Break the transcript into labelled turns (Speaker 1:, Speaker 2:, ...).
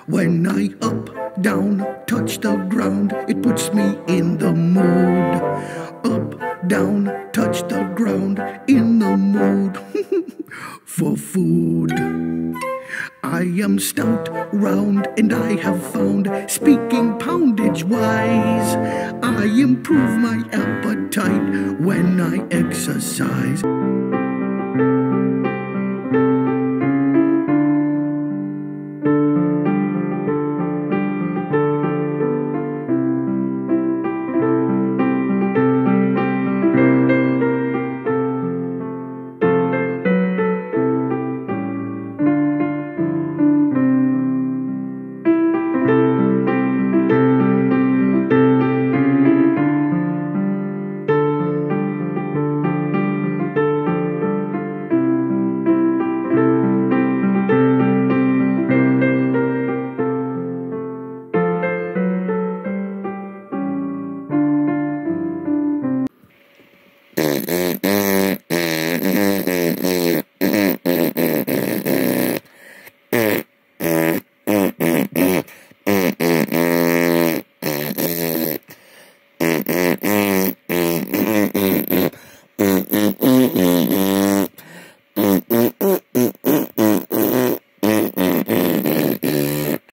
Speaker 1: When I up, down, touch the ground, it puts me in the mood. Up, down, touch the ground, in the mood for food. I am stout, round, and I have found, speaking poundage wise, I improve my appetite when I exercise.